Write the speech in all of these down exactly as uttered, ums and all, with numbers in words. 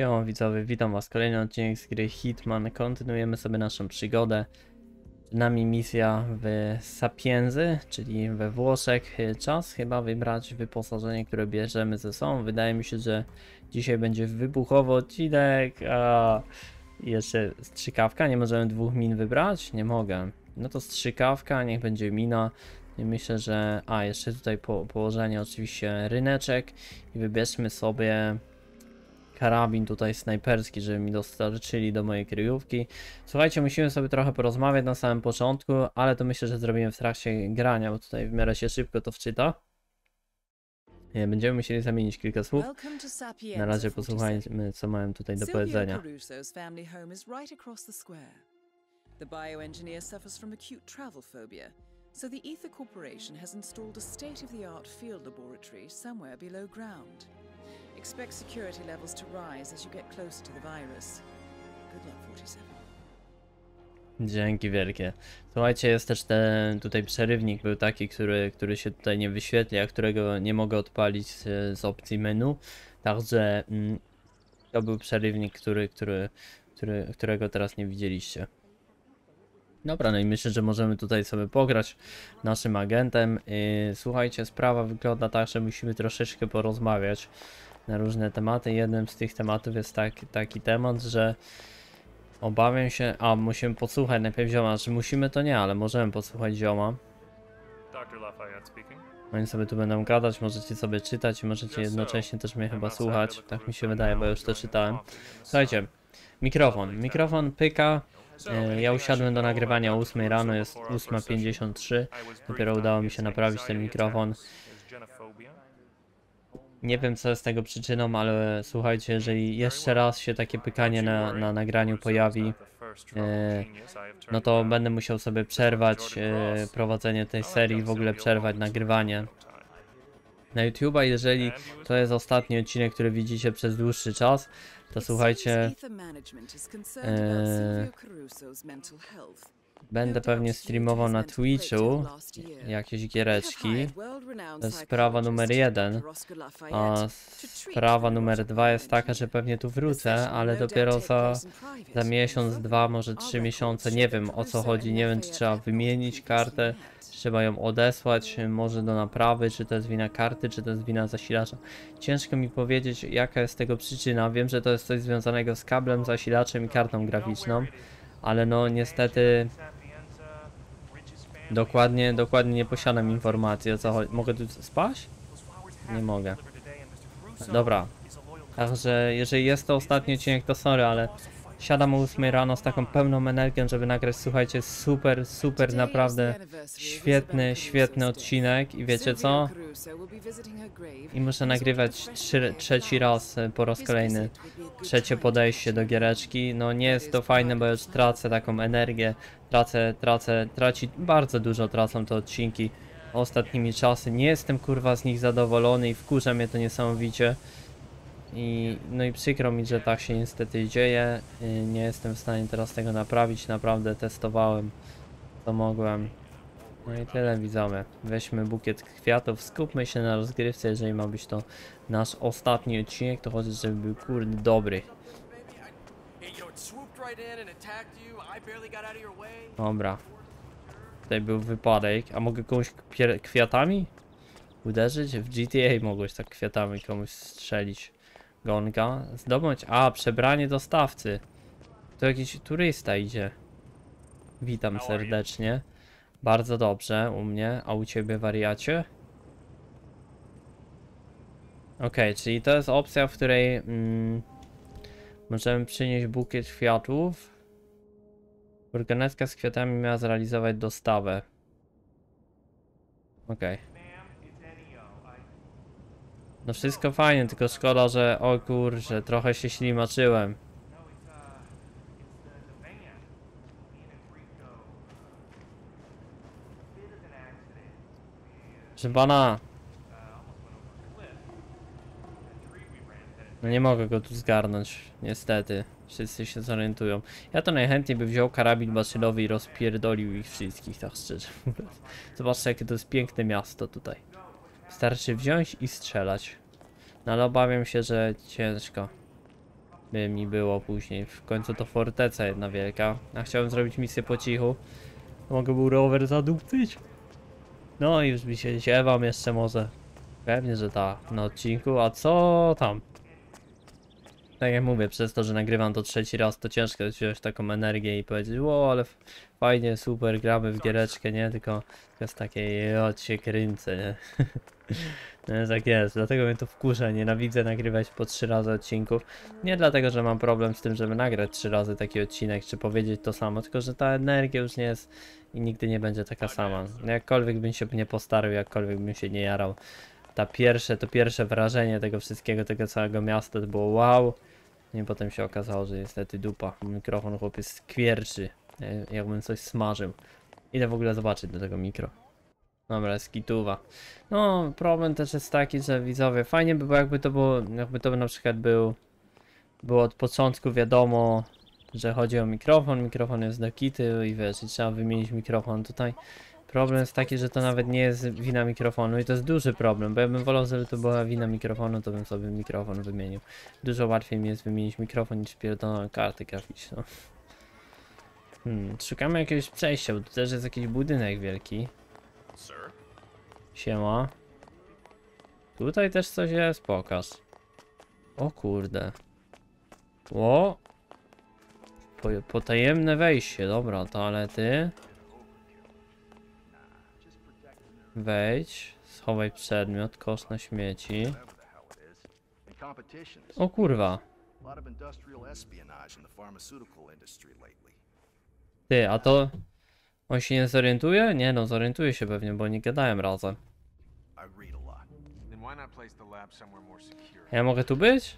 Siema widzowie, witam was. Kolejny odcinek z gry Hitman. Kontynuujemy sobie naszą przygodę. Przed nami misja w Sapienzy, czyli we Włoszech. Czas chyba wybrać wyposażenie, które bierzemy ze sobą. Wydaje mi się, że dzisiaj będzie wybuchowy odcinek. A jeszcze strzykawka. Nie możemy dwóch min wybrać? Nie mogę. No to strzykawka, niech będzie mina. I myślę, że... A, jeszcze tutaj po, położenie oczywiście ryneczek. I wybierzmy sobie... karabin tutaj snajperski, żeby mi dostarczyli do mojej kryjówki. Słuchajcie, musimy sobie trochę porozmawiać na samym początku, ale to myślę, że zrobimy w trakcie grania, bo tutaj w miarę się szybko to wczyta. Będziemy musieli zamienić kilka słów. Na razie posłuchajmy, co mają tutaj do powiedzenia. The bioengineer suffers from acute travel phobia, so the Ether Corporation has installed a state-of-the-art field laboratory somewhere below ground. Expect security levels to rise as you get closer to the virus. Good luck, forty-seven. Dzięki wielkie. Słuchajcie, jest też ten tutaj przerywnik był taki, który, który się tutaj nie wyświetla, którego nie mogę odpalić z, z opcji menu. Także mm, to był przerywnik, który, który, który, którego teraz nie widzieliście. Dobra, no i myślę, że możemy tutaj sobie pograć naszym agentem. Yy, słuchajcie, sprawa wygląda tak, że musimy troszeczkę porozmawiać na różne tematy. Jednym z tych tematów jest taki, taki temat, że obawiam się... A, musimy posłuchać najpierw zioma. Czy musimy, to nie, ale możemy posłuchać zioma. Oni sobie tu będą gadać, możecie sobie czytać i możecie jednocześnie też mnie chyba słuchać. Tak mi się wydaje, bo już to czytałem. Słuchajcie, mikrofon. Mikrofon pyka. Ja usiadłem do nagrywania o ósmej rano, jest ósma pięćdziesiąt trzy. Dopiero udało mi się naprawić ten mikrofon. Nie wiem, co jest tego przyczyną, ale słuchajcie, jeżeli jeszcze raz się takie pykanie na, na nagraniu pojawi, e, no to będę musiał sobie przerwać e, prowadzenie tej serii, w ogóle przerwać nagrywanie na YouTube'a. Jeżeli to jest ostatni odcinek, który widzicie przez dłuższy czas, to słuchajcie, e, będę pewnie streamował na Twitchu jakieś giereczki. To jest sprawa numer jeden. A sprawa numer dwa jest taka, że pewnie tu wrócę, ale dopiero za, za miesiąc, dwa, może trzy miesiące. Nie wiem, o co chodzi, nie wiem, czy trzeba wymienić kartę, czy trzeba ją odesłać, może do naprawy, czy to jest wina karty, czy to jest wina zasilacza. Ciężko mi powiedzieć, jaka jest tego przyczyna. Wiem, że to jest coś związanego z kablem, zasilaczem i kartą graficzną, ale no niestety dokładnie, dokładnie nie posiadam informacji, o co chodzi. Mogę tu spać? Nie mogę. Dobra. Także jeżeli jest to ostatni odcinek, to sorry, ale siadam o ósmej rano z taką pełną energią, żeby nagrać, słuchajcie, super, super, naprawdę świetny, świetny odcinek i wiecie co? I muszę nagrywać trzy, trzeci raz, po raz kolejny, trzecie podejście do giereczki. No nie jest to fajne, bo już tracę taką energię, tracę, tracę, traci, bardzo dużo tracą te odcinki ostatnimi czasy. Nie jestem kurwa z nich zadowolony i wkurza mnie to niesamowicie. I, no i przykro mi, że tak się niestety dzieje. Nie jestem w stanie teraz tego naprawić. Naprawdę testowałem, co mogłem. No i tyle widzowie. Weźmy bukiet kwiatów, skupmy się na rozgrywce. Jeżeli ma być to nasz ostatni odcinek, to chodzi, żeby był kurde dobry. Dobra. Tutaj był wypadek. A mogę komuś kwiatami uderzyć? W G T A mogłeś tak kwiatami komuś strzelić. Gonga. Zdobądź. A, przebranie dostawcy. To jakiś turysta idzie. Witam serdecznie. Bardzo dobrze u mnie. A u ciebie, wariacie? Ok, czyli to jest opcja, w której mm, możemy przynieść bukiet kwiatów. Furgonetka z kwiatami miała zrealizować dostawę. Ok. No wszystko fajnie, tylko szkoda, że o kurczę, trochę się ślimaczyłem. Proszę pana. No nie mogę go tu zgarnąć, niestety. Wszyscy się zorientują. Ja to najchętniej by wziął karabin maszynowy i rozpierdolił ich wszystkich, tak szczerze mówiąc. Zobaczcie, jakie to jest piękne miasto tutaj. Wystarczy wziąć i strzelać. No ale obawiam się, że ciężko. by mi było później. W końcu to forteca jedna wielka. A chciałem zrobić misję po cichu. Mogę był rower zadupcyć. No i już mi się ziewam jeszcze może. Pewnie, że tak, na odcinku, a co tam? Tak jak mówię, przez to, że nagrywam to trzeci raz, to ciężko wziąć taką energię i powiedzieć, o, ale fajnie, super, gramy w giereczkę, nie? Tylko to jest takie, o, cię kręcę, nie? No tak jest, dlatego mnie to wkurza, nienawidzę nagrywać po trzy razy odcinków. Nie dlatego, że mam problem z tym, żeby nagrać trzy razy taki odcinek, czy powiedzieć to samo, tylko że ta energia już nie jest i nigdy nie będzie taka sama. Jakkolwiek bym się nie postarał, jakkolwiek bym się nie jarał. Ta pierwsze, to pierwsze wrażenie tego wszystkiego, tego całego miasta to było wow. I potem się okazało, że niestety dupa. Mikrofon chłopiec skwierczy, jakbym coś smażył. Idę w ogóle zobaczyć do tego mikro. Dobra, skituwa. No, problem też jest taki, że widzowie, fajnie by było jakby to było, jakby to by na przykład był, było od początku wiadomo, że chodzi o mikrofon, mikrofon jest do kity i wiesz, i trzeba wymienić mikrofon tutaj. Problem jest taki, że to nawet nie jest wina mikrofonu i to jest duży problem, bo ja bym wolał, żeby to była wina mikrofonu, to bym sobie mikrofon wymienił. Dużo łatwiej mi jest wymienić mikrofon niż pierdoloną kartę graficzną. Hmm, szukamy jakiegoś przejścia, bo tu też jest jakiś budynek wielki. Siema. Tutaj też coś jest, pokaż. O kurde. O! Po, potajemne wejście, dobra, toalety. Wejdź, schowaj przedmiot, kosz na śmieci. O kurwa. Ty, a to... On się nie zorientuje? Nie no, zorientuje się pewnie, bo nie gadają razem. Ja mogę tu być?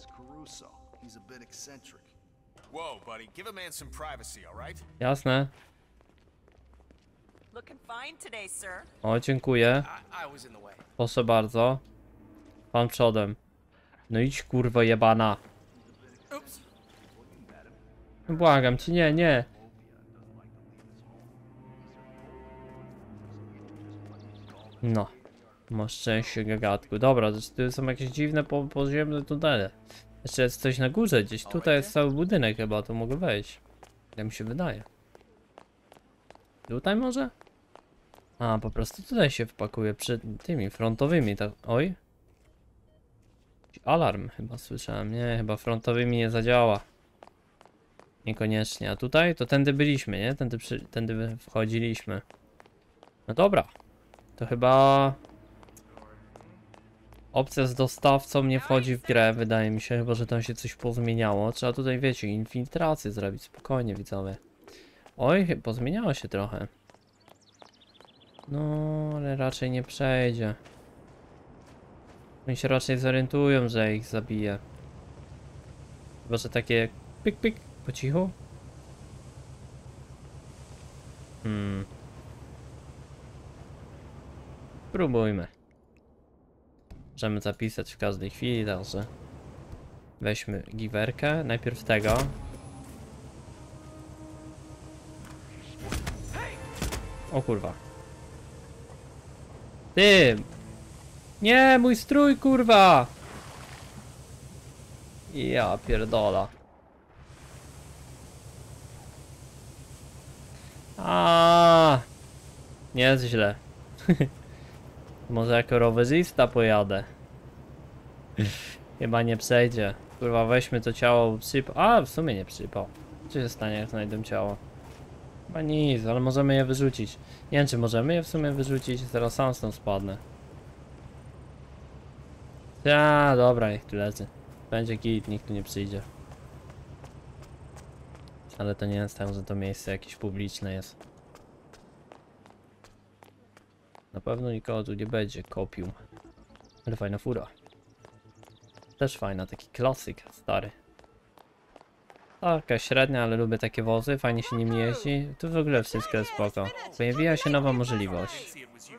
Jasne. O, dziękuję. Proszę bardzo. Pan przodem. No idź kurwa jebana. Błagam ci, nie, nie. No. Masz szczęście, gagatku. Dobra, to są jakieś dziwne po podziemne tunele. Jeszcze jest coś na górze gdzieś. Tutaj jest cały budynek chyba, to mogę wejść. Jak mi się wydaje. Tutaj może? A, po prostu tutaj się wpakuje przed tymi frontowymi, tak. Oj. Alarm chyba słyszałem. Nie, chyba frontowymi nie zadziała. Niekoniecznie. A tutaj? To tędy byliśmy, nie? Tędy, przy... tędy wchodziliśmy. No dobra. To chyba... Opcja z dostawcą nie wchodzi w grę, wydaje mi się, chyba że tam się coś pozmieniało. Trzeba tutaj, wiecie, infiltrację zrobić, spokojnie widzowie. Oj, pozmieniało się trochę. No, ale raczej nie przejdzie. Oni się raczej zorientują, że ich zabije. Chyba że takie pik pik po cichu. Hmm. Spróbujmy. Możemy zapisać w każdej chwili, także weźmy giwerkę. Najpierw tego. O kurwa. Ty! Nie, mój strój, kurwa! Ja pierdola. A, nie jest źle. Może jako rowerzysta pojadę. Chyba nie przejdzie. Kurwa, weźmy to ciało, przypał. A, w sumie nie przypał. Co się stanie, jak znajdę ciało? Chyba nic, ale możemy je wyrzucić. Nie wiem, czy możemy je w sumie wyrzucić. Zaraz sam stąd spadnę. Ja, dobra, niech tu leży. Będzie git, nikt tu nie przyjdzie. Ale to nie jest tak, że to miejsce jakieś publiczne jest. Na pewno nikogo tu nie będzie kopił. Ale fajna fura. Też fajna, taki klasyk stary. Taka średnia, ale lubię takie wozy, fajnie się nimi jeździ. Tu w ogóle wszystko jest spoko. Pojawiła się nowa możliwość.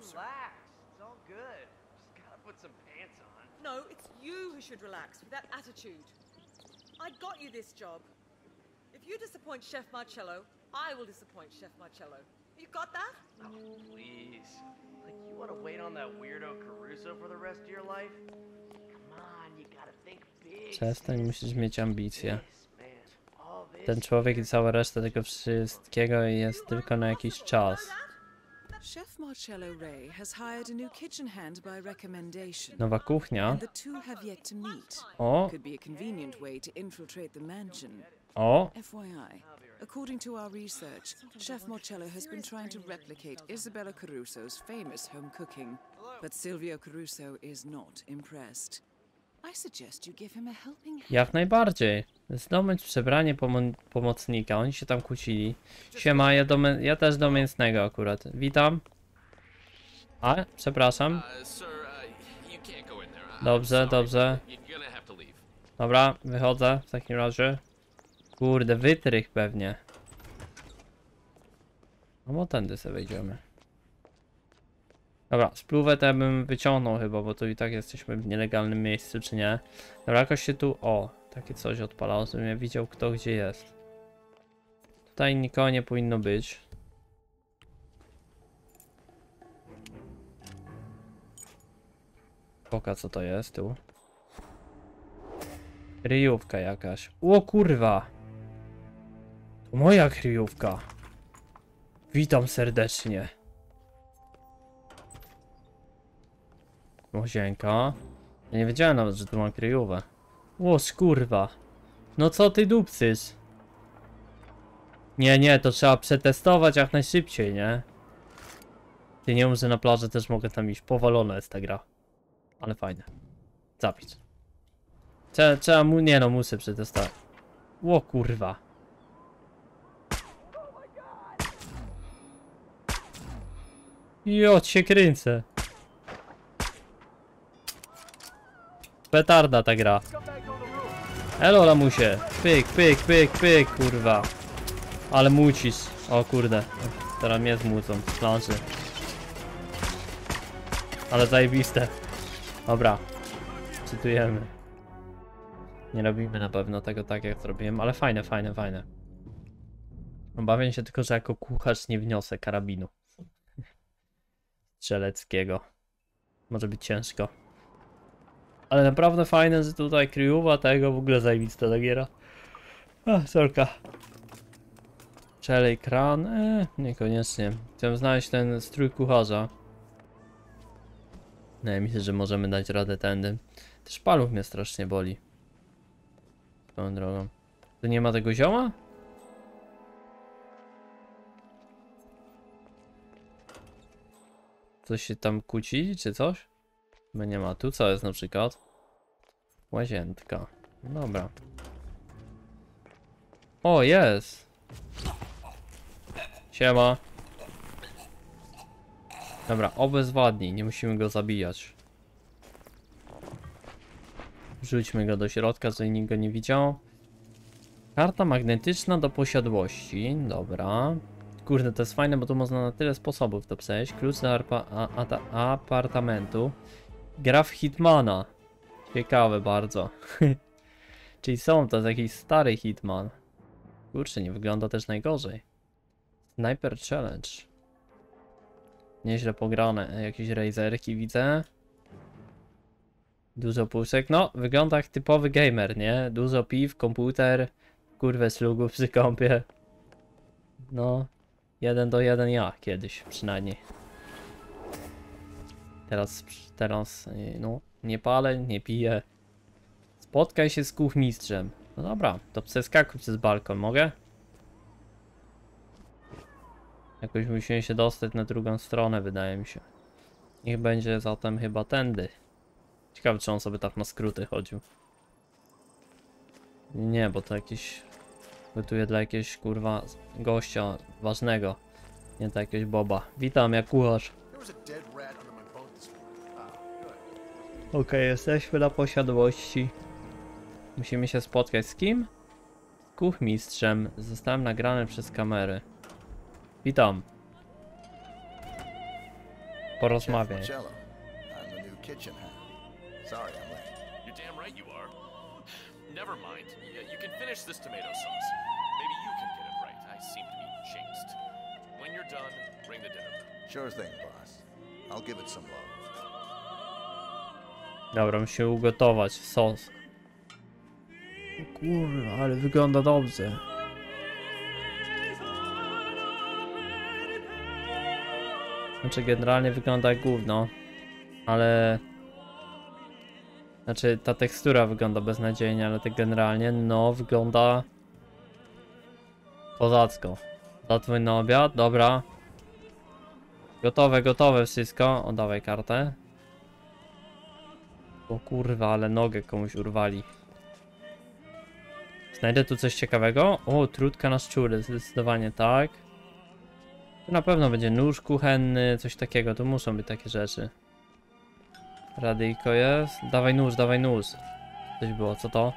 No, it's you who should relax with that attitude. I got you this job. If you disappoint Chef Marcello, I will disappoint Chef Marcello. You got that? Oh, please. Like, you want to wait on that weirdo Caruso for the rest of your life? Come on, you gotta think big. Przestań, musisz mieć ambicje. Ten człowiek i cała reszta tego wszystkiego jest tylko na jakiś czas. Chef Marcello Ray has hired a new kitchen hand by recommendation. Nowa kuchnia. And the two have yet to meet. O, Could be a convenient way to infiltrate the mansion. o, F Y I, according to our research, Chef Marcello has been trying to replicate Isabella Caruso's famous home cooking, but Silvio Caruso is not impressed. I suggest you give him a helping hand. jak najbardziej. Zdobądź przebranie pomo pomocnika. Oni się tam kłócili. Siema, ja, do mę- ja też do mięsnego akurat. Witam. A, przepraszam. Dobrze, dobrze. Dobra, wychodzę w takim razie. Kurde, wytrych pewnie. No bo tędy sobie wejdziemy. Dobra, spluwę to ja bym wyciągnął chyba, bo tu i tak jesteśmy w nielegalnym miejscu, czy nie? Dobra, jakoś się tu... O, takie coś odpalało, żebym ja widział, kto gdzie jest. Tutaj nikogo nie powinno być. Poka, co to jest tu? Kryjówka jakaś. O kurwa! To moja kryjówka. Witam serdecznie. Łazienka. Ja nie wiedziałem nawet, że tu mam kryjówę. O kurwa. No co ty dupcysz? Nie, nie, to trzeba przetestować jak najszybciej, nie? Ty nie mów, że na plaży też mogę tam iść. Powalona jest ta gra. Ale fajne. Zapisz. Trzeba, trzeba mu... Nie no, muszę przetestować. O kurwa. Jo, cię kręcę. Petarda ta gra. Elo lamusie. Pyk, pyk, pyk, pyk, kurwa. Ale mucisz. O kurde. Teraz mnie zmucą z planszy. Ale zajebiste. Dobra. Cytujemy. Nie robimy na pewno tego tak jak zrobiłem, ale fajne, fajne, fajne. Obawiam się tylko, że jako kucharz nie wniosę karabinu strzeleckiego. Może być ciężko. Ale naprawdę fajne, że tutaj kryjówa tego, w ogóle zajebista ta giera. A, sorka. Czelej kran? Eee, niekoniecznie. Chciałem znaleźć ten strój kucharza. No, myślę, że możemy dać radę tędy. Też paluch mnie strasznie boli. Tą drogą. Tu nie ma tego zioła? Coś się tam kłócili, czy coś? Bo nie ma. Tu co jest na przykład? Łazienka. Dobra. O, jest! Siema. Dobra, obezwładnij. Nie musimy go zabijać. Wrzućmy go do środka, żeby nikt go nie widział. Karta magnetyczna do posiadłości. Dobra. Kurde, to jest fajne, bo tu można na tyle sposobów to przejść. Klucz do arpa, a, a, a, apartamentu. Gra w Hitmana. Ciekawe bardzo. Czyli są, to jest jakiś stary Hitman. Kurczę, nie wygląda też najgorzej. Sniper Challenge. Nieźle pograne. Jakieś razerki widzę. Dużo puszek. No, wygląda jak typowy gamer, nie? Dużo piw, komputer. Kurwę slugów przy kąpie. No. Jeden do jeden ja kiedyś przynajmniej. Teraz, teraz, no, nie palę, nie piję. Spotkaj się z kuchmistrzem. No dobra, to przeskakuj przez balkon, mogę? Jakoś musimy się dostać na drugą stronę, wydaje mi się. Niech będzie zatem chyba tędy. Ciekawe, czy on sobie tak na skróty chodził. Nie, bo to jakiś... Gotuję dla jakiegoś, kurwa, gościa ważnego. Nie dla jakiegoś boba. Witam, jak kucharz. Okej, okay, jesteśmy na posiadłości. Musimy się spotkać z kim? Z kuchmistrzem. Zostałem nagrany przez kamery. Witam. Porozmawiaj. Sorry, I'm late. You're damn right you are. Never mind. Y- You can finish this tomato sauce. Maybe you can get it right. I seem to be jinxed. When you're done, bring the dinner back. Sure thing, boss. I'll give it some love. Dobra, musimy ugotować sos. Kurwa, ale wygląda dobrze. Znaczy generalnie wygląda jak gówno, ale... Znaczy ta tekstura wygląda beznadziejnie, ale tak generalnie no wygląda... Kozacko. Zadzwoń na obiad, dobra. Gotowe, gotowe wszystko. O, dawaj kartę. O kurwa, ale nogę komuś urwali. Znajdę tu coś ciekawego? O, trudka na szczury, zdecydowanie tak. Tu na pewno będzie nóż kuchenny, coś takiego, tu muszą być takie rzeczy. Radyjko jest. Dawaj nóż, dawaj nóż. Coś było, co to?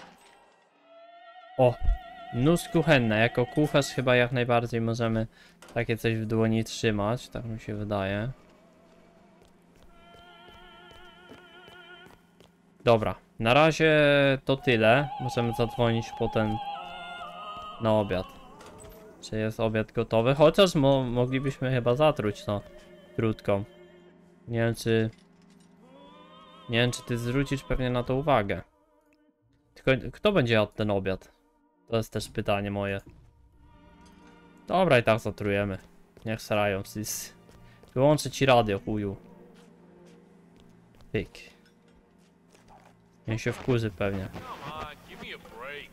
O! Nóż kuchenny, jako kucharz chyba jak najbardziej możemy takie coś w dłoni trzymać, tak mi się wydaje. Dobra, na razie to tyle. Możemy zadzwonić potem na obiad. Czy jest obiad gotowy? Chociaż mo moglibyśmy chyba zatruć to trutką. Nie wiem czy... Nie wiem czy ty zwrócisz pewnie na to uwagę. Tylko kto będzie jadł ten obiad? To jest też pytanie moje. Dobra i tak zatrujemy. Niech sarają wszyscy. Wyłączę ci radio, chuju. Pyk. Niech się wkurzy pewnie. Come on, give me a break.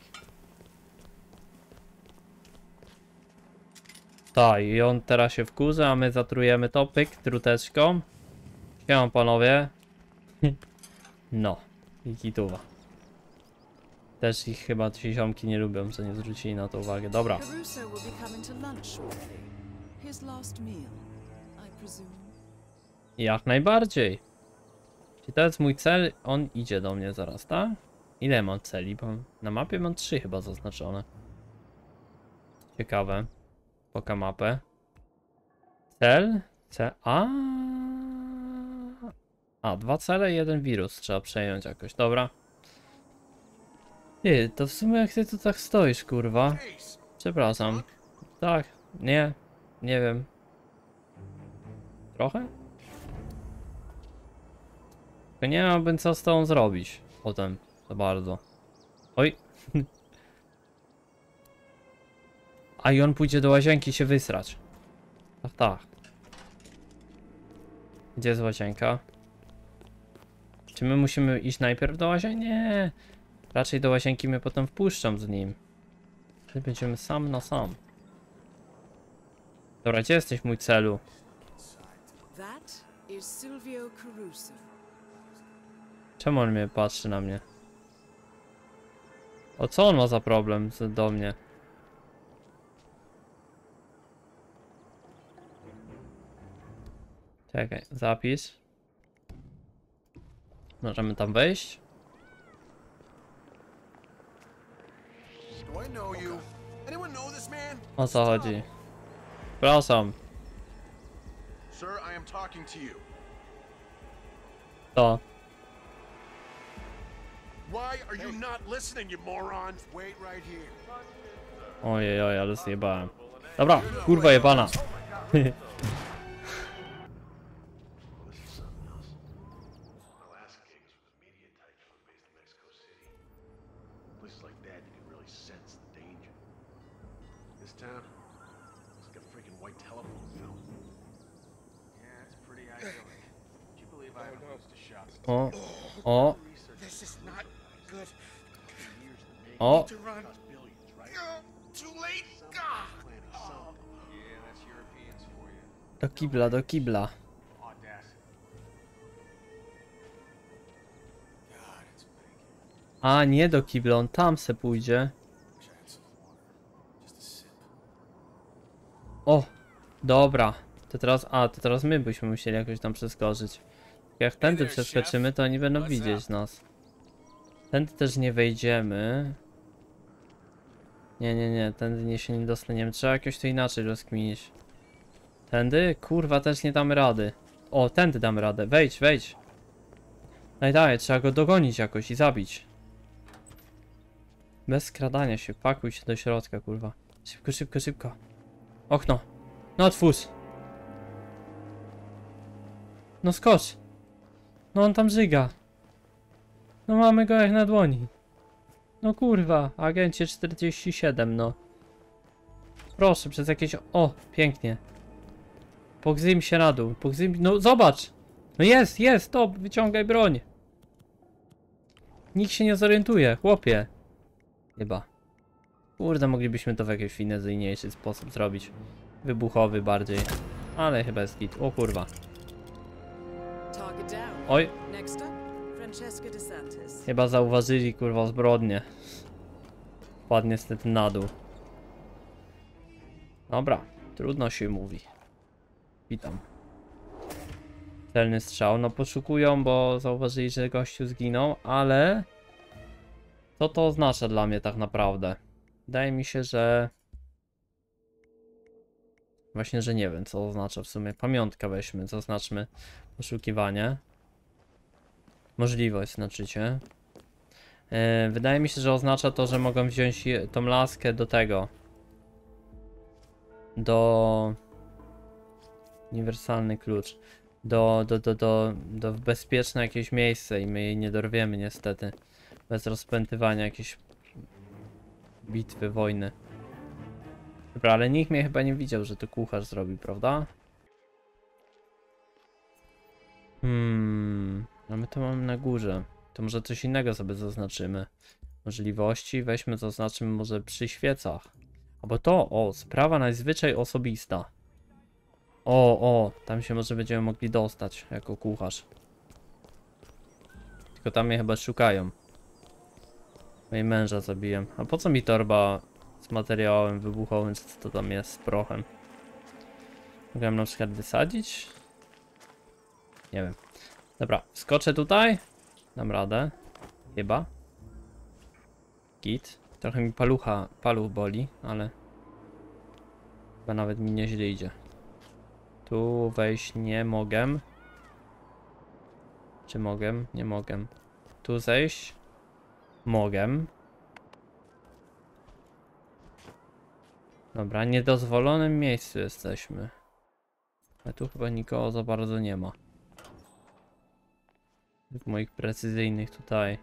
Tak, i on teraz się wkurzy, a my zatrujemy to, pyk, truteczką. Siema panowie. No, i kituwa. Też ich chyba ci ziomki nie lubią, że nie zwrócili na to uwagę. Dobra. Caruso will be coming to lunch shortly. His last meal, I presume. Jak najbardziej. Czy to jest mój cel? On idzie do mnie zaraz, tak? Ile mam celi? Bo na mapie mam trzy chyba zaznaczone. Ciekawe. Poka mapę. Cel? Cel? A. A, dwa cele i jeden wirus trzeba przejąć jakoś. Dobra. Ty, to w sumie jak ty tu tak stoisz, kurwa. Przepraszam. Tak, nie, nie wiem. Trochę? Tylko nie miałbym co z tą zrobić potem, za bardzo. Oj. A i on pójdzie do łazienki się wysrać. Tak, tak. Gdzie jest łazienka? Czy my musimy iść najpierw do łazienki? Nie. Raczej do łazienki mnie potem wpuszczam z nim. Wtedy będziemy sam na sam. Dobra, gdzie jesteś mój celu? That is Silvio Caruso. Czemu on mnie patrzy na mnie? O co on ma za problem z, do mnie? Czekaj, zapis. Możemy tam wejść? Do I know you? Anyone know this man? O co chodzi? Przepraszam. Sir, I am talking to you. To. Why are you not listening, you morons? Wait right here. Ojej, oj, ale zjebałem. Dobra, kurwa jebana. O, o, This is not good. o. To run. Too late. God. Do kibla, do kibla. A, nie do kibla, on tam se pójdzie. O, dobra. To teraz, a, to teraz my byśmy musieli jakoś tam przeskoczyć. Jak tędy przeskoczymy, to oni będą widzieć nas. Tędy też nie wejdziemy. Nie, nie, nie, tędy nie się nie dostaniemy. Trzeba jakoś to inaczej rozkminić. Tędy? Kurwa, też nie damy rady. O, tędy damy radę. Wejdź, wejdź. Daj, daj, trzeba go dogonić jakoś i zabić. Bez skradania się, pakuj się do środka, kurwa. Szybko, szybko, szybko. Okno. No otwórz. No skocz. No on tam żyga. No mamy go jak na dłoni. No kurwa, agencie czterdzieści siedem, no. Proszę, przez jakieś... O, pięknie. Pogzym się na dół, pogzym... No zobacz! No jest, jest, to, wyciągaj broń. Nikt się nie zorientuje, chłopie. Chyba. Kurde, moglibyśmy to w jakiś finezyjniejszy sposób zrobić. Wybuchowy bardziej. Ale chyba jest git. O kurwa. Target down. Oj, Next up, Francesca DeSantis. chyba zauważyli kurwa zbrodnię. Padł niestety na dół. Dobra, trudno się mówi. Witam. Celny strzał. No poszukują, bo zauważyli, że gościu zginął, ale... Co to oznacza dla mnie tak naprawdę? Wydaje mi się, że... Właśnie, że nie wiem, co oznacza w sumie. Pamiątka weźmy, zaznaczmy poszukiwanie. Możliwość, znaczycie. Yy, wydaje mi się, że oznacza to, że mogą wziąć je, tą laskę do tego. Do... Uniwersalny klucz. Do, do, do, do, do bezpieczne jakieś miejsce i my jej nie dorwiemy niestety. Bez rozpętywania jakiejś bitwy, wojny. Dobra, ale nikt mnie chyba nie widział, że to kucharz zrobi, prawda? Hmm, a my to mamy na górze. To może coś innego sobie zaznaczymy. Możliwości, weźmy, zaznaczymy może przy świecach. Albo to, o, sprawa najzwyczaj osobista. O, o, tam się może będziemy mogli dostać jako kucharz. Tylko tam mnie chyba szukają. Mojej męża zabiłem. A po co mi torba z materiałem wybuchowym, czy co to tam jest z prochem? Mogłem na przykład wysadzić? Nie wiem. Dobra, skoczę tutaj. Dam radę. Chyba. Git. Trochę mi palucha, paluch boli, ale... Chyba nawet mi nieźle idzie. Tu wejść nie mogę. Czy mogę? Nie mogę. Tu zejść? Mogę. Dobra, niedozwolonym miejscu jesteśmy. A tu chyba nikogo za bardzo nie ma. W moich precyzyjnych tutaj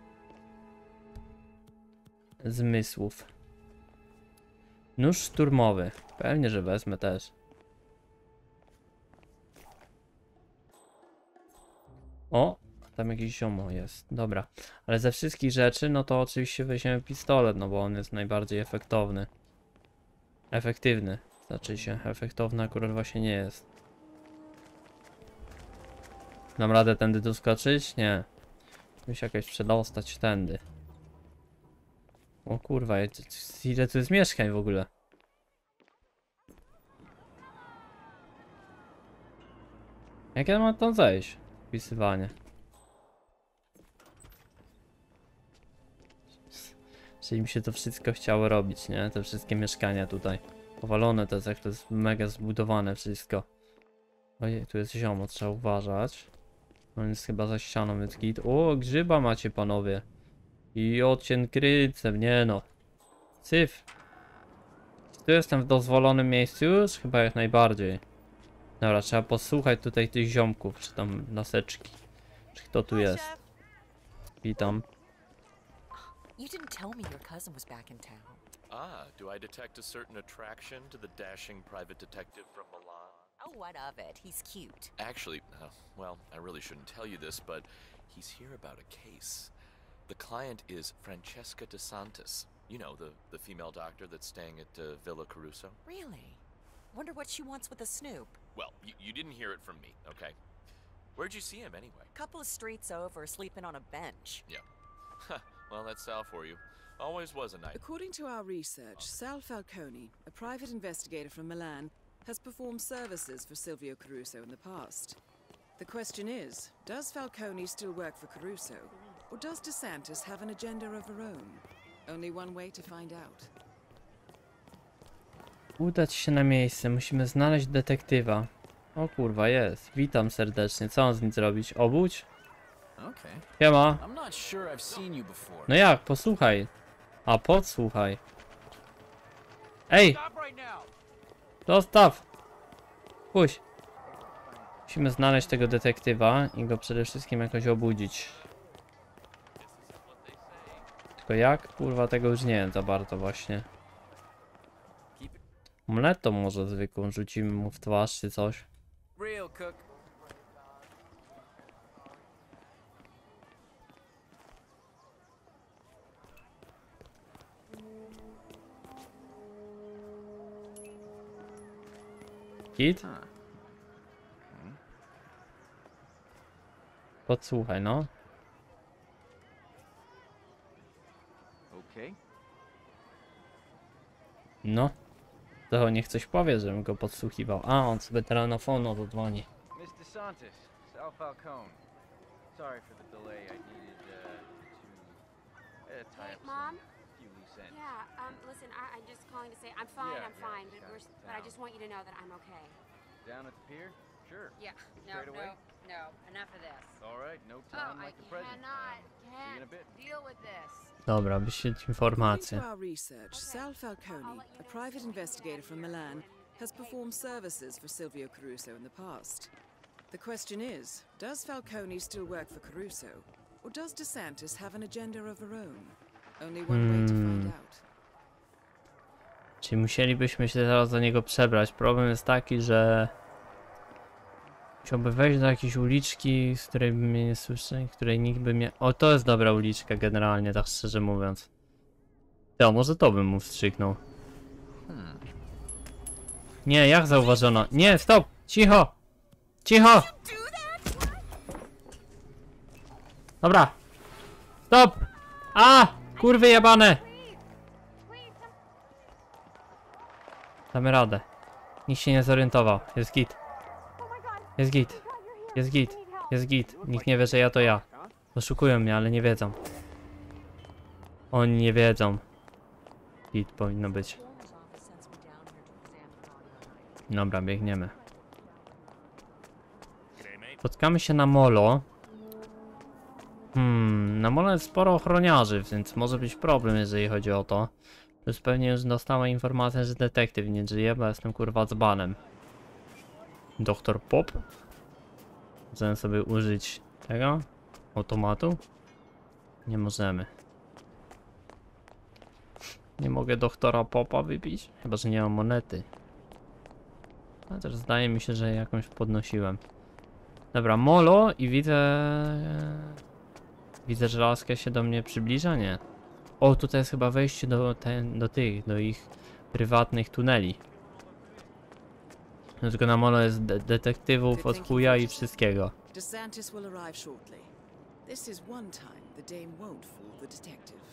zmysłów. Nóż szturmowy. Pewnie, że wezmę też. O, tam jakiś ziomo jest. Dobra. Ale ze wszystkich rzeczy, no to oczywiście weźmiemy pistolet, no bo on jest najbardziej efektowny. Efektywny. Znaczy się, efektowny akurat właśnie nie jest. Dam radę tędy doskoczyć? Nie. Musi się jakoś przedostać tędy. O kurwa, ile tu jest mieszkań w ogóle? Jak ja mam tam zejść? Wpisywanie. Czyli mi się to wszystko chciało robić, nie? Te wszystkie mieszkania tutaj. Powalone to jest, jak to jest mega zbudowane wszystko. Ojej, tu jest ziomo, trzeba uważać. On jest chyba za ścianą, więc git. O, grzyba macie panowie. I odcień krycem, nie no. Syf. Tu jestem w dozwolonym miejscu już? Chyba jak najbardziej. Dobra, trzeba posłuchać tutaj tych ziomków, czy tam laseczki. Czy kto tu jest? Witam. You didn't tell me your cousin was back in town. Ah, do I detect a certain attraction to the dashing private detective from Milan? Oh, what of it? He's cute. Actually, uh, well, I really shouldn't tell you this, but he's here about a case. The client is Francesca DeSantis. You know, the, the female doctor that's staying at uh, Villa Caruso. Really? Wonder what she wants with a snoop. Well, you, you didn't hear it from me, okay? Where'd you see him anyway? Couple of streets over, sleeping on a bench. Yeah. Well, that's Sal for you. Always was a night. According to our research, Sal Falcone, a private investigator from Milan, has performed services for Silvio Caruso in the past. The question is, does Falcone still work for Caruso, or does DeSantis have an agenda of her own? Only one way to find out. Udać się na miejsce, musimy znaleźć detektywa. O kurwa, jest. Witam serdecznie, co mam z nim zrobić? Obudź? Okay. Siema. I'm not sure I've seen you before. No jak, posłuchaj. A podsłuchaj. Ej! Zostaw! Puść. Musimy znaleźć tego detektywa i go przede wszystkim jakoś obudzić. Tylko jak? Kurwa, tego już nie wiem za bardzo właśnie. Omletą może zwykłą, rzucimy mu w twarz czy coś. Real cook. Kit? Huh. Podsłuchaj, no. Okay. No. To niech coś powie, żebym go podsłuchiwał. A, on sobie telenofonu zadzwoni. Miss DeSantis, Sal Falcone. Sorry for the delay. I needed uh, to uh, tie Hey, up Mom? some few loose ends. Yeah, um, listen, I, I'm just calling to say I'm fine, Yeah, I'm yeah, fine, but, yeah, we're, s- but I down. just want you to know that I'm okay. Down at the pier? Sure. Yeah, no, Straight away? no, no, enough of this. All right, no Oh, time I like the present. cannot, See you in a can't bit. deal with this. Dobra, wyświetl According informacje. to our research, Sal Falcone, a private investigator from Milan, has performed services for Silvio Caruso in the past. The question is, does Falcone still work for Caruso, or does DeSantis have an agenda of her own? Only one way to find Hmm. out. Czyli musielibyśmy się teraz do niego przebrać. Problem jest taki, że musiałby wejść do jakiejś uliczki, z której bym mnie nie słyszał, której nikt by mnie... O, to jest dobra uliczka generalnie, tak szczerze mówiąc. To, może to bym mu wstrzyknął. Nie, jak zauważono? Nie, stop! Cicho! Cicho! Dobra! Stop! A! Kurwy jebane! Damy radę. Nikt się nie zorientował. Jest git. Jest git. Jest git. Jest git. Nikt nie wie, że ja to ja. Oszukują mnie, ale nie wiedzą. Oni nie wiedzą. Git powinno być. Warner's office sends me down here to examine the body tonight. Dobra, biegniemy. Spotkamy się na molo. Hmm, na molo jest sporo ochroniarzy, więc może być problem, jeżeli chodzi o to. Już pewnie już dostała informację, że detektyw nie żyje, bo jestem kurwa dzbanem. Doktor Pop? Możemy sobie użyć tego? Automatu? Nie możemy. Nie mogę doktora Popa wypić? Chyba, że nie mam monety. A też zdaje mi się, że jakąś podnosiłem. Dobra, molo i widzę... Widzę, że laska się do mnie przybliża, nie? O, tutaj jest chyba wejście do, ten, do tych, do ich prywatnych tuneli. No, tylko na molo jest de detektywów od chuja i wszystkiego. DeSantis will arrive shortly. This is one time the dame won't fool the detective.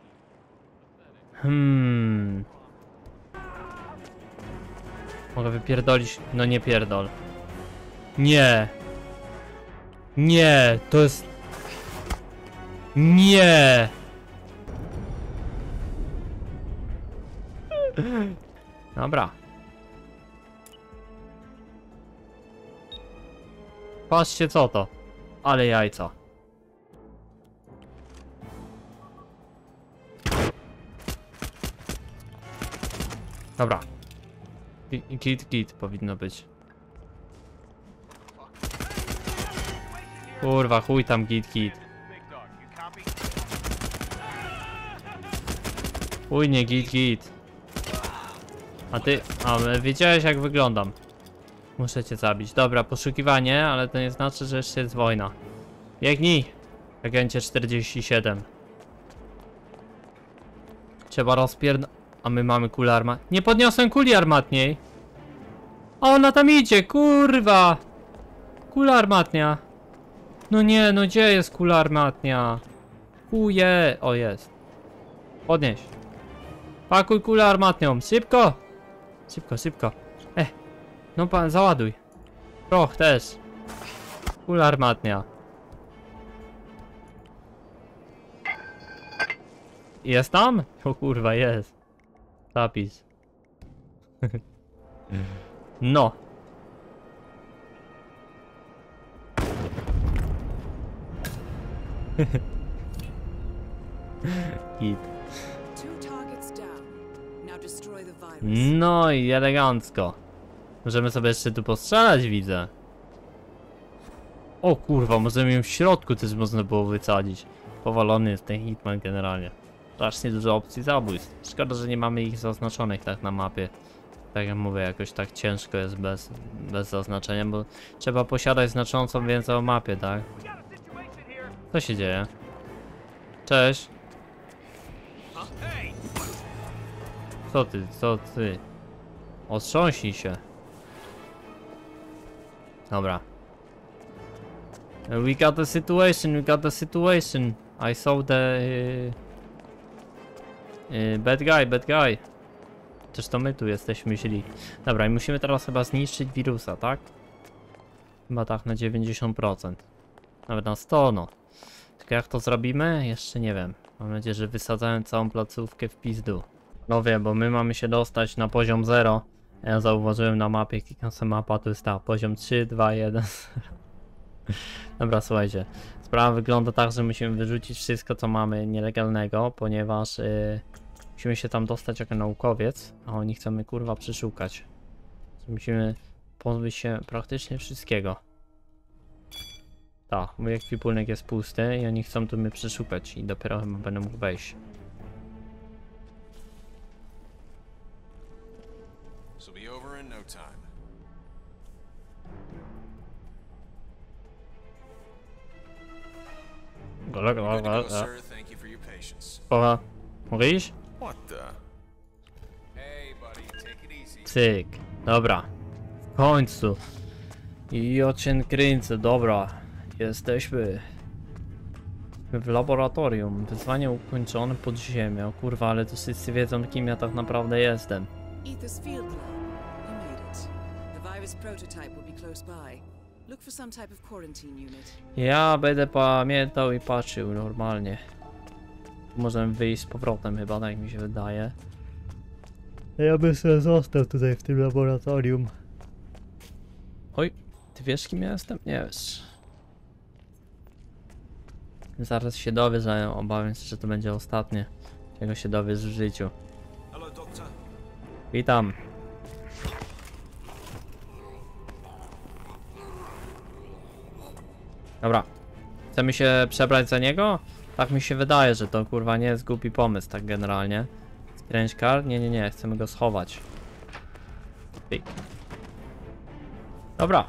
Hmm. Mogę wypierdolić? No nie pierdol. Nie. Nie, to jest... Nie. Dobra. Patrzcie co to. Ale jajca. Dobra. Gi- Git, git powinno być. Kurwa, chuj tam git, git. Chuj nie git, git. A ty... A, wiedziałeś jak wyglądam. Muszę cię zabić. Dobra, poszukiwanie, ale to nie znaczy, że jeszcze jest wojna. Biegnij! Agencie czterdzieści siedem. Trzeba rozpierd... A my mamy kulę armat... Nie podniosłem kuli armatniej! A ona tam idzie, kurwa! Kula armatnia. No nie, no gdzie jest kula armatnia? Chuje! O, jest. Podnieś. Pakuj kulę armatnią, szybko! Szybko, szybko. Eh, no pan, załaduj. Proch też. Kula armatnia. Jest tam? O kurwa, jest. Zapis. No. Git. Two targets down. Now destroy the virus. No i elegancko. Możemy sobie jeszcze tu postrzelać, widzę. O kurwa, możemy ją w środku też można było wysadzić. Powalony jest ten Hitman generalnie. strasznie dużo opcji zabójstw. Szkoda, że nie mamy ich zaznaczonych tak na mapie. Tak jak mówię, jakoś tak ciężko jest bez, bez zaznaczenia, bo trzeba posiadać znaczącą wiedzę o mapie, tak? Co się dzieje? Cześć. Co ty, co ty? Otrząśnij się. Dobra. We got the situation, we got the situation. I saw the... Uh, uh, bad guy, bad guy. Przecież to my tu jesteśmy źli. Dobra, i musimy teraz chyba zniszczyć wirusa, tak? Chyba tak na dziewięćdziesiąt procent. Nawet na sto, no. Tylko jak to zrobimy? Jeszcze nie wiem. Mam nadzieję, że wysadzałem całą placówkę w pizdu. No wiem, bo my mamy się dostać na poziom zero. Ja zauważyłem na mapie, klikam sobie mapa, to jest ta poziom trzy, dwa, jeden. Dobra, słuchajcie. Sprawa wygląda tak, że musimy wyrzucić wszystko, co mamy nielegalnego, ponieważ yy, musimy się tam dostać jako naukowiec, a oni chcą mnie kurwa przeszukać. Musimy pozbyć się praktycznie wszystkiego. Tak, mój ekwipunek jest pusty i oni chcą tu mnie przeszukać i dopiero chyba będę mógł wejść. This'll be over in no time. Gola, gola, Good to gola, go, gola. sir. Thank you for your patience. Powa, mogę iść? What the? Hey, buddy, take it easy. Cyk, dobra. W końcu. I ocien kręcę, dobra. Jesteśmy w laboratorium. Wyzwanie ukończone pod ziemią. Kurwa, ale to wszyscy wiedzą, kim ja tak naprawdę jestem. Ether's field lab. You made it. The virus prototype will be close by. Look for some type of quarantine unit. Ja będę pamiętał i patrzył normalnie. Możemy wyjść z powrotem chyba, tak mi się wydaje. Ja bym sobie został tutaj w tym laboratorium. Oj, ty wiesz, kim ja jestem? Nie wiesz. Zaraz się dowiesz, ale obawiam się, że to będzie ostatnie, czego się dowiesz w życiu. Hello, doctor. Witam. Dobra. Chcemy się przebrać za niego? Tak mi się wydaje, że to kurwa nie jest głupi pomysł, tak generalnie. Strange card? Nie, nie, nie. Chcemy go schować. Pik. Dobra.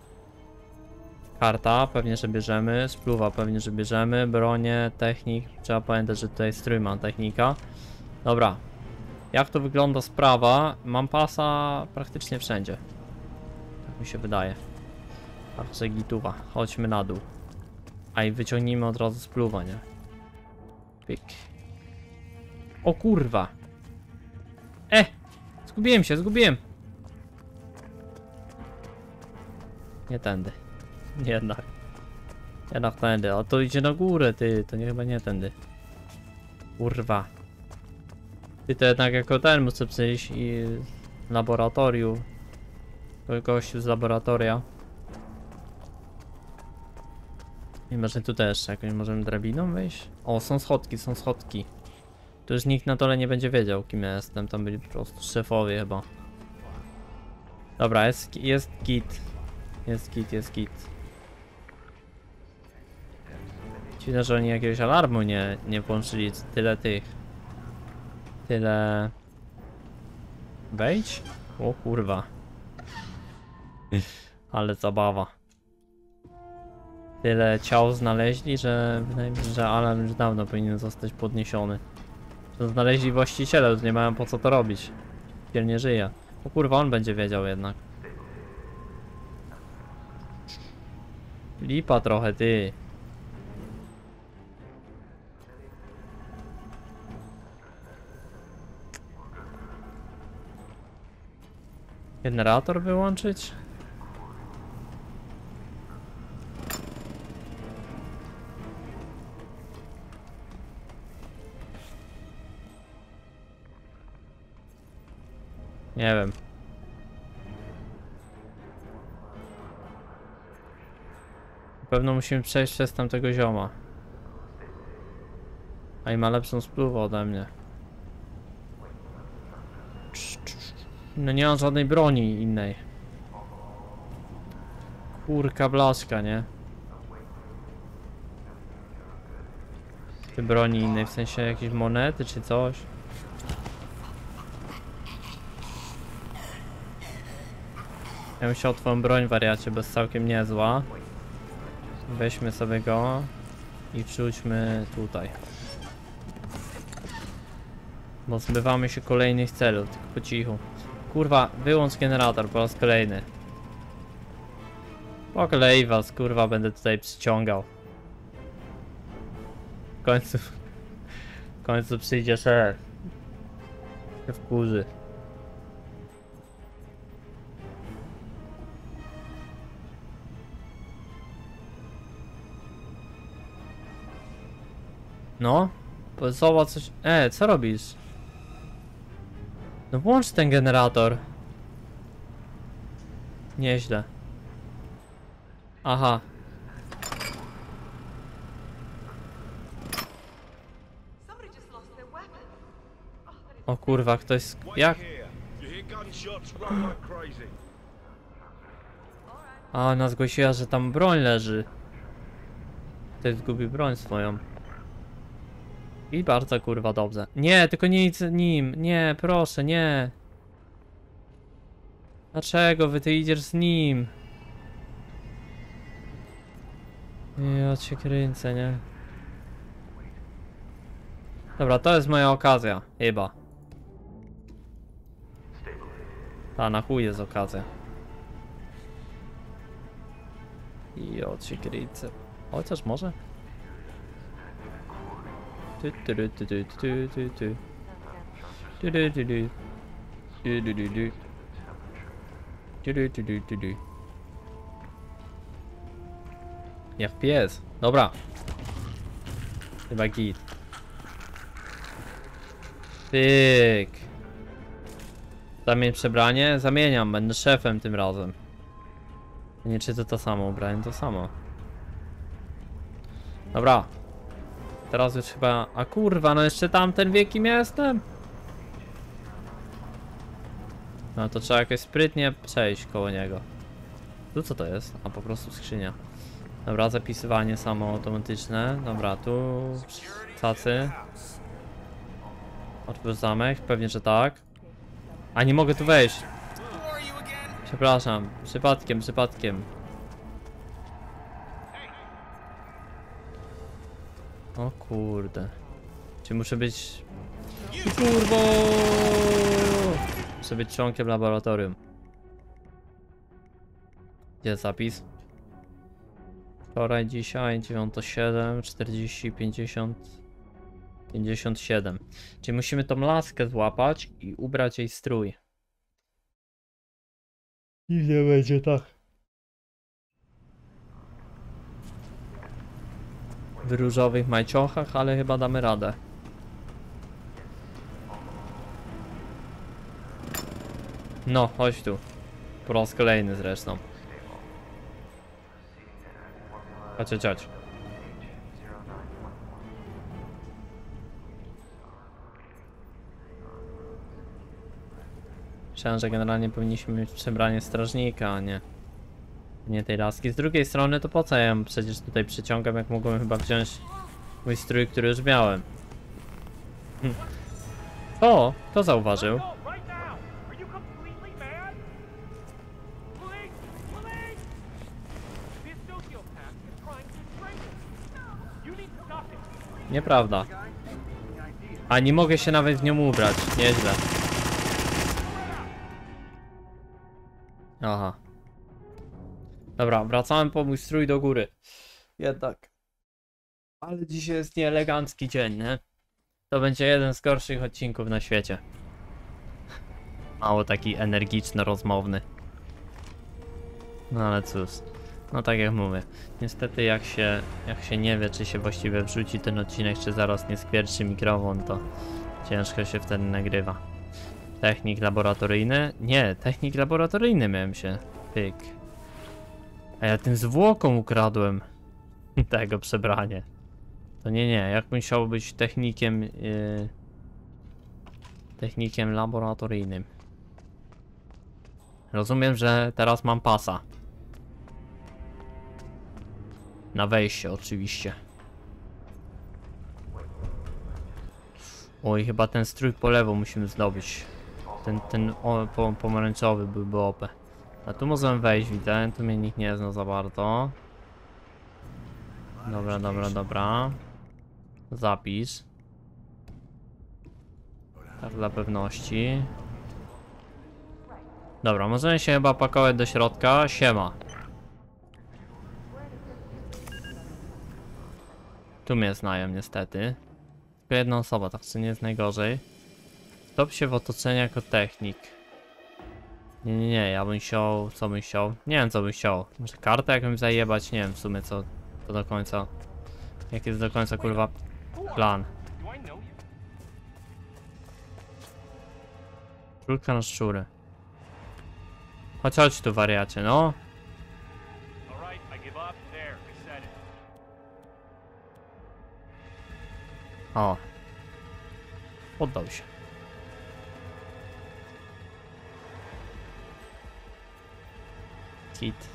Karta, pewnie, że bierzemy. Spluwa, pewnie, że bierzemy. Bronie, technik. Trzeba pamiętać, że tutaj strójman technika. Dobra. Jak to wygląda sprawa? Mam pasa praktycznie wszędzie. Tak mi się wydaje. Także gituwa. Chodźmy na dół. A i wyciągnijmy od razu spluwa, nie? Pik. O kurwa. E! Zgubiłem się, zgubiłem. Nie tędy. Jednak. Jednak tędy. O, to idzie na górę, ty. To nie, chyba nie tędy. Kurwa. Ty to jednak jako ten muszę przyjść i w laboratorium. Gościu z laboratoria. I może tu też jakoś możemy drabiną wejść? O, są schodki, są schodki. Tu już nikt na dole nie będzie wiedział, kim ja jestem. Tam byli po prostu szefowie chyba. Dobra, jest, jest git. Jest git, jest git. Dziwne, że oni jakiegoś alarmu nie, nie włączyli. Tyle tych. Tyle... Wejdź? O kurwa. Ale zabawa. Tyle ciał znaleźli, że wydaje mi się, że alarm już dawno powinien zostać podniesiony. To znaleźli właściciele, już nie mają po co to robić. Piel nie żyje. O kurwa, on będzie wiedział jednak. Lipa trochę, ty. Generator wyłączyć? Nie wiem. Na pewno musimy przejść przez tamtego zioma. A i ma lepszą spluwę ode mnie. No nie mam żadnej broni innej. Kurka blaszka, nie? Czy broni innej, w sensie jakieś monety czy coś? Ja bym chciał twoją broń, wariacie, bo jest całkiem niezła. Weźmy sobie go i wrzućmy tutaj. Bo zbywamy się kolejnych celów, tylko po cichu. Kurwa, wyłącz generator po raz kolejny. Po kolei was, kurwa, będę tutaj przyciągał. W końcu... W końcu przyjdzie szef. Się wkurzy. No? Zobacz coś... E, co robisz? No włącz ten generator. Nieźle. Aha. O kurwa, ktoś... sk- Jak? A, ona zgłosiła, że tam broń leży. Ktoś zgubił broń swoją. I bardzo kurwa dobrze. Nie, tylko nie idź z nim. Nie, proszę, nie. Dlaczego wy ty idziesz z nim? Ja cię kręcę, nie? Dobra, to jest moja okazja, chyba. Ta, na chuj jest okazja. Ja cię kręcę. Chociaż może? Tu, tu, tu, tu, tu, tu, tu, tu. Tu, tu, tu, tu. Tu, tu, tu, tu. Tu, tu, tu, tu, tu, tu. Jak pies. Dobra. Chyba git. Pyk. Zamień przebranie? Zamieniam, będę szefem tym razem. Nie, czy to to samo ubrałem? To samo. Dobra. Teraz już chyba... A kurwa, no jeszcze tamten wie kim ja jestem? No to trzeba jakoś sprytnie przejść koło niego. Tu co to jest? A po prostu skrzynia. Dobra, zapisywanie samo automatyczne. Dobra, tu... Cacy. Otwórz zamek, pewnie, że tak. A nie mogę tu wejść. Przepraszam, przypadkiem, przypadkiem. O kurde. Czy muszę być... Kurwo! Muszę być członkiem laboratorium. Gdzie jest zapis? Wczoraj, dzisiaj, dziewiąta siedem, czterdzieści, pięćdziesiąt, pięćdziesiąt siedem. Czyli musimy tą laskę złapać i ubrać jej strój. I nie będzie tak. W różowych majciochach, ale chyba damy radę. No, chodź tu. Po raz kolejny zresztą. Chodź, chodź, chodź. Myślałem, że generalnie powinniśmy mieć przebranie strażnika, a nie... Nie tej laski. Z drugiej strony to po co ja ją przecież tutaj przyciągam, jak mogłem chyba wziąć mój strój, który już miałem. Hm. O, to zauważył. Nieprawda. A nie mogę się nawet w nią ubrać. Nieźle. Aha. Dobra, wracałem po mój strój do góry. Jednak. Ale dzisiaj jest nieelegancki dzień, nie? To będzie jeden z gorszych odcinków na świecie. Mało taki energiczny, rozmowny. No ale cóż. No tak jak mówię. Niestety jak się, jak się nie wie, czy się właściwie wrzuci ten odcinek, czy zaraz nie skwierczy mikrofon, to ciężko się wtedy nagrywa. Technik laboratoryjny? Nie, technik laboratoryjny miałem się. Pyk. A ja tym zwłoką ukradłem tego przebranie. To nie, nie, jak musiał być technikiem yy, technikiem laboratoryjnym. Rozumiem, że teraz mam pasa. Na wejście oczywiście. Oj, chyba ten strój po lewo musimy zdobyć. Ten, ten o, po, pomarańczowy byłby O P. A tu możemy wejść, widzę, tu mnie nikt nie zna za bardzo. Dobra, dobra, dobra. Zapisz. Tak dla pewności. Dobra, możemy się chyba pakować do środka. Siema. Tu mnie znają niestety. Tylko jedna osoba, tak czy nie jest najgorzej. Stop się w otoczeniu jako technik. Nie, nie, nie, ja bym chciał, co bym chciał? Nie wiem co bym chciał. Może kartę jakąś zajebać? Nie wiem w sumie co to do końca. Jaki jest do końca kurwa plan. Trulka na szczury. Chodź, chodź tu wariacie, no. O. Poddał się. Kit.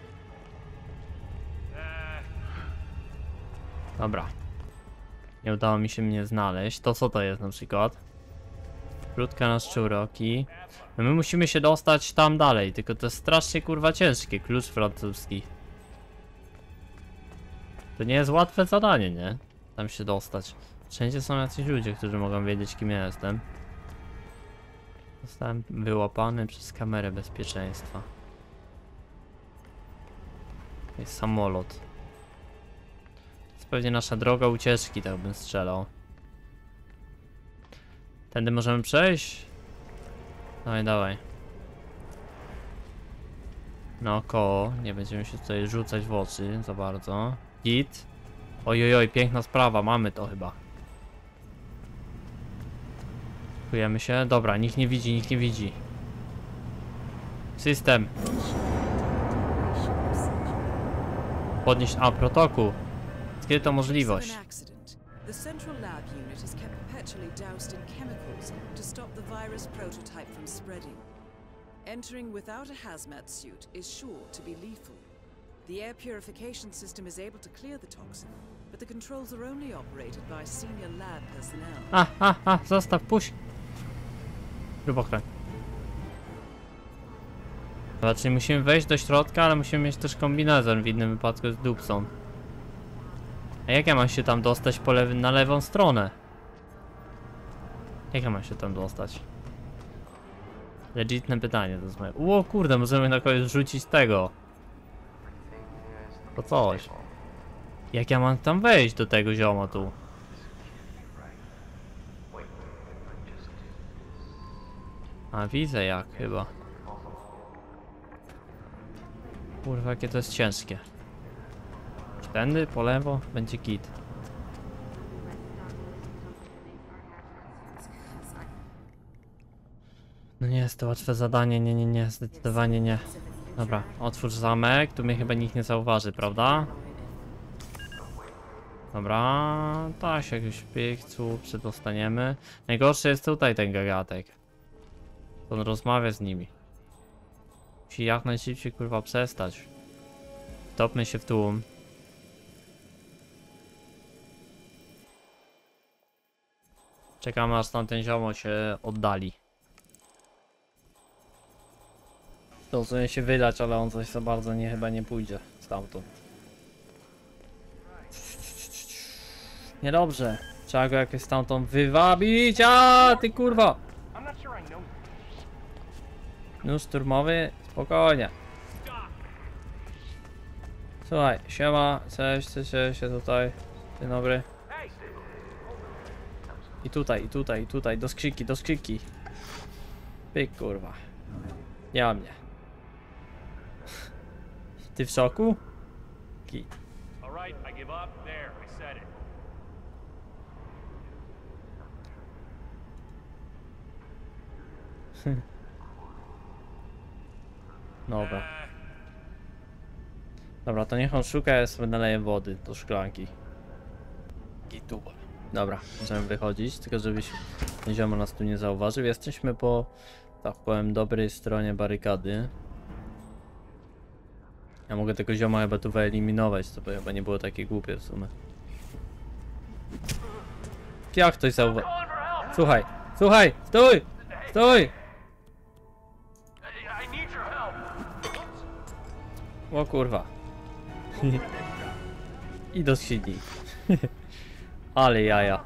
Dobra. Nie udało mi się mnie znaleźć. To co to jest na przykład? Krótka na szczuroki. No my musimy się dostać tam dalej, tylko to jest strasznie kurwa ciężkie. Klucz francuski. To nie jest łatwe zadanie, nie? Tam się dostać. Wszędzie są jacyś ludzie, którzy mogą wiedzieć kim ja jestem. Zostałem wyłapany przez kamerę bezpieczeństwa. To jest samolot. To jest pewnie nasza droga ucieczki, tak bym strzelał. Tędy możemy przejść? Dawaj, dawaj. Naokoło, nie będziemy się tutaj rzucać w oczy za bardzo. Git. Ojojoj, piękna sprawa, mamy to chyba. Czujemy się? Dobra, nikt nie widzi, nikt nie widzi. System. Podnieść, a protokół. Kiedy to możliwość? The central lab unit is kept perpetually doused in chemicals to stop the virus prototype from spreading. Entering without a hazmat suit is sure to be lethal. The air purification system is able to clear the toxin, but the controls are only operated by senior lab personnel. A, a, a, zostaw, puść. Grubokręg. Dobra, czyli musimy wejść do środka, ale musimy mieć też kombinezon, w innym wypadku jest dupson. A jak ja mam się tam dostać po lewy, na lewą stronę? Jak ja mam się tam dostać? Legitne pytanie to jest moje. O kurde, możemy na kogoś rzucić tego. To coś. Jak ja mam tam wejść do tego zioma tu? A widzę jak chyba. Kurwa, jakie to jest ciężkie. Tędy, po lewo, będzie git. No nie jest to łatwe zadanie, nie, nie, nie, zdecydowanie nie. Dobra, otwórz zamek, tu mnie chyba nikt nie zauważy, prawda? Dobra, tak się jakoś w piekcu przedostaniemy. Najgorszy jest tutaj ten gagatek. On rozmawia z nimi. Musi jak najszybciej kurwa przestać. Wtopmy się w tłum. Czekamy aż tamten ziomo się oddali. To sobie się wydać, ale on coś za bardzo nie chyba nie pójdzie stamtąd. Niedobrze. Trzeba go jakoś stamtąd wywabić. A ty kurwa! Nóż szturmowy? Spokojnie. Słuchaj, siema, cześć, cześć, cześć, tutaj. Dzień dobry. I tutaj, i tutaj, i tutaj, do skrzynki, do skrzynki. Pyk, kurwa. Nie ma mnie. Ty w szoku? Ki. Dobra. Dobra, to niech on szuka, ja sobie naleję wody do szklanki. Gitu. Dobra, możemy wychodzić, tylko żebyś ten ziomo nas tu nie zauważył. Jesteśmy po, tak powiem, dobrej stronie barykady. Ja mogę tego zioma chyba tu wyeliminować, to by chyba nie było takie głupie w sumie. Jak ktoś zauważył? Słuchaj, słuchaj, stój! Stój! O kurwa. I do skrzydni. Ale jaja.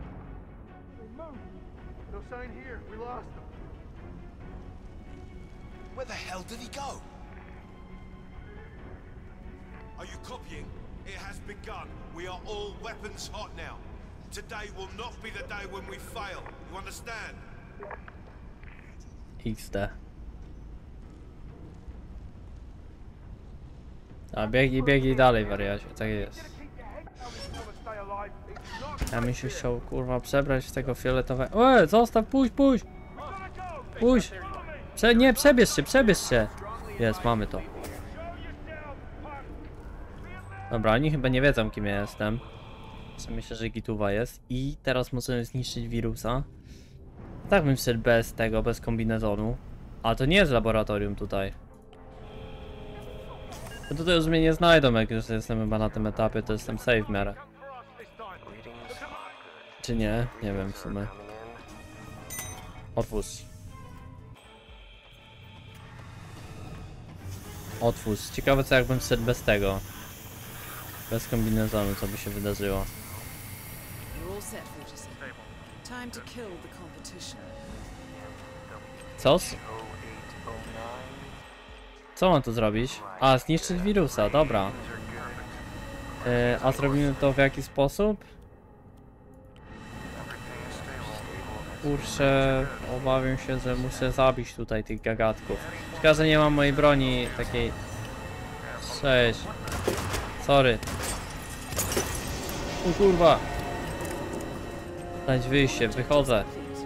No sign here. We lost him. Where the hell did he go? Are you copying? It has begun. We are all weapons hot now. Today will not be the day when we fail. You understand? X D. A biegnij, biegnij dalej, wariacie, tak jest. Ja bym się chciał, kurwa, przebrać w tego fioletowego. E, zostaw, pójdź, pójdź! Pójdź! Prze nie, przebierz się, przebierz się! Jest, mamy to. Dobra, oni chyba nie wiedzą, kim ja jestem. Myślę, że gituwa jest. I teraz możemy zniszczyć wirusa. Tak bym szedł bez tego, bez kombinezonu. A to nie jest laboratorium tutaj. Bo tutaj już mnie nie znajdą, jak już jestem chyba na tym etapie, to jestem safe w miarę. Czy nie? Nie wiem w sumie. Otwórz. Otwórz. Ciekawe co jakbym szedł bez tego. Bez kombinezonu, co by się wydarzyło. Co? Co mam tu zrobić? A, zniszczyć wirusa, dobra. Yy, a zrobimy to w jaki sposób? Kurczę, obawiam się, że muszę zabić tutaj tych gagatków. Szkoda, że nie mam mojej broni takiej... Cześć. Sorry. O kurwa. Dać wyjście, wychodzę.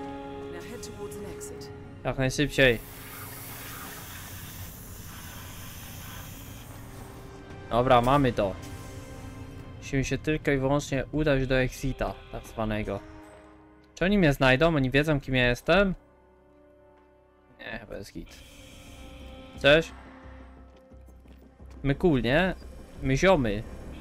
Jak najszybciej. Dobra, mamy to. Musimy się tylko i wyłącznie udać do exita, tak zwanego. Czy oni mnie znajdą? Oni wiedzą, kim ja jestem? Nie, chyba jest git. Cześć? My cool, nie? My ziomy.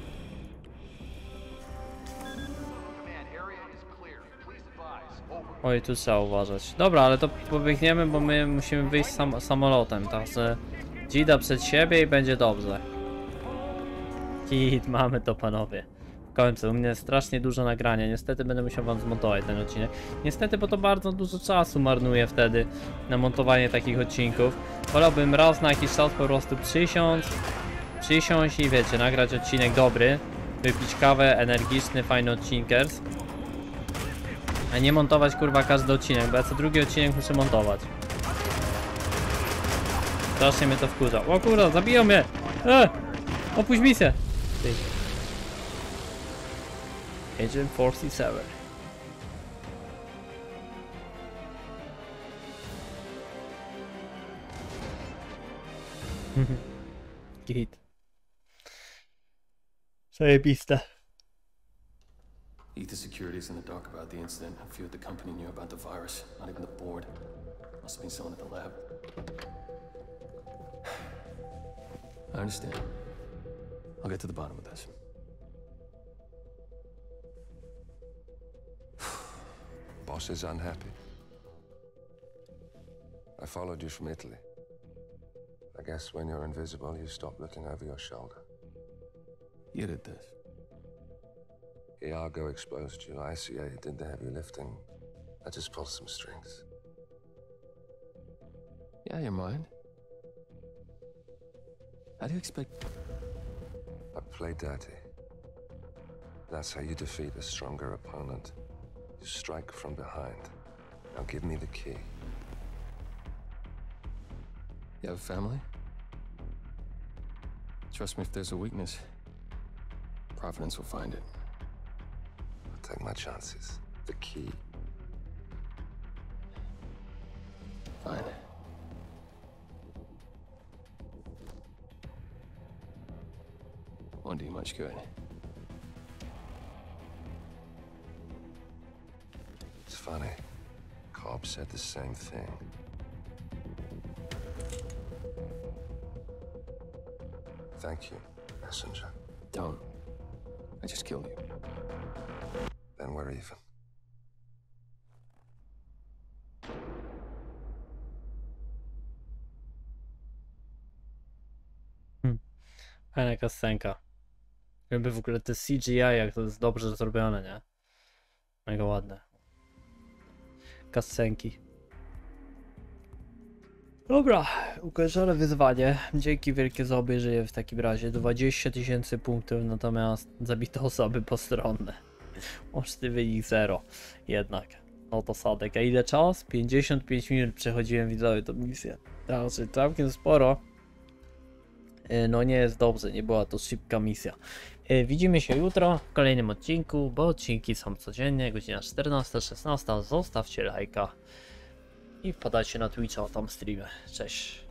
Oj, tu trzeba uważać. Dobra, ale to pobiegniemy, bo my musimy wyjść sam samolotem, także Gida przed siebie i będzie dobrze. Hit, mamy to, panowie. W końcu, u mnie strasznie dużo nagrania. Niestety będę musiał wam zmontować ten odcinek. Niestety, bo to bardzo dużo czasu marnuje wtedy na montowanie takich odcinków. Wolałbym raz na jakiś czas po prostu przysiąść, przysiąść i wiecie, nagrać odcinek dobry, wypić kawę, energiczny, fajny odcinkers. A nie montować kurwa każdy odcinek, bo ja co drugi odcinek muszę montować. Strasznie mnie to wkurza. O kurwa, zabiją mnie! E! Opuść misję! Ty. Agent czterdzieści siedem. Git. Zajebiste. Ether Security's in the dark about the incident. A few at the company knew about the virus. Not even the board. Must have been someone at the lab. I understand. I'll get to the bottom of this. Boss is unhappy. I followed you from Italy. I guess when you're invisible, you stop looking over your shoulder. You did this. Iago exposed you. I C A did the heavy lifting. I just pulled some strings. Yeah, you're mine. How do you expect... I play dirty. That's how you defeat a stronger opponent. You strike from behind. Now give me the key. You have a family? Trust me, if there's a weakness, Providence will find it. I'll take my chances. The key. Fine. Won't do you much good. It's funny. Cobb said the same thing. Thank you, messenger. Don't. I just killed you. Then we're even. Fajna kasenka. Jakby w ogóle te C G I, jak to jest dobrze zrobione, nie? Mega ładne. Kasenki. Dobra, ukończone wyzwanie. Dzięki wielkie za obejrzenie w takim razie. dwadzieścia tysięcy punktów, natomiast zabite osoby postronne. Łączny wynik zero. Jednak. No to sadek. A ile czas? pięćdziesiąt pięć minut przechodziłem, widzowie, tą misję. Znaczy całkiem sporo. No nie jest dobrze, nie była to szybka misja. Widzimy się jutro w kolejnym odcinku, bo odcinki są codziennie, godzina czternasta szesnasta. Zostawcie lajka i wpadajcie na Twitcha, tam streamy. Cześć.